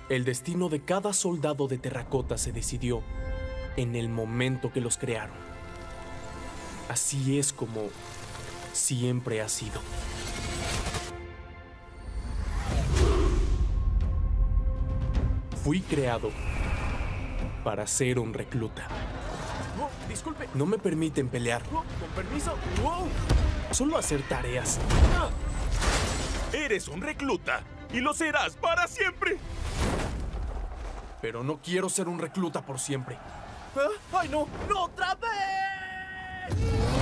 El destino de cada soldado de terracota se decidió en el momento que los crearon. Así es como siempre ha sido. Fui creado para ser un recluta. Oh, disculpe. No me permiten pelear. Oh, con permiso. Oh. Solo hacer tareas. Eres un recluta y lo serás para siempre. Pero no quiero ser un recluta por siempre. Ah, ¡ay, no! ¡No otra vez!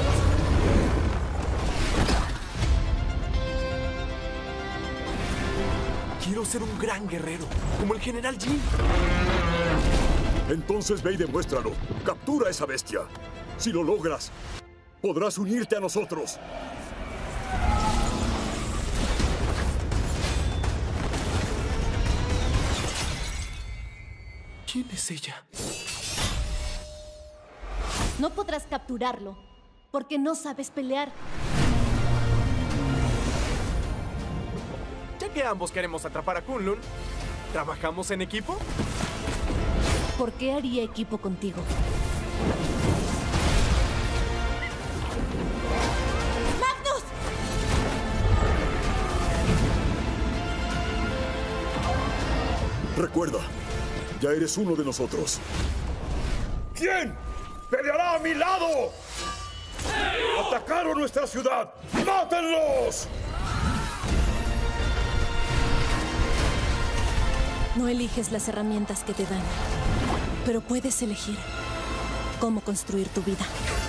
Quiero ser un gran guerrero, como el General Jin. Entonces ve y demuéstralo. Captura a esa bestia. Si lo logras, podrás unirte a nosotros. ¿Quién es ella? No podrás capturarlo, porque no sabes pelear. Ya que ambos queremos atrapar a Kunlun, ¿trabajamos en equipo? ¿Por qué haría equipo contigo? ¡Magnus! Recuerda, ya eres uno de nosotros. ¿Quién peleará a mi lado? ¡Atacaron nuestra ciudad! ¡Mátenlos! No eliges las herramientas que te dan, pero puedes elegir cómo construir tu vida.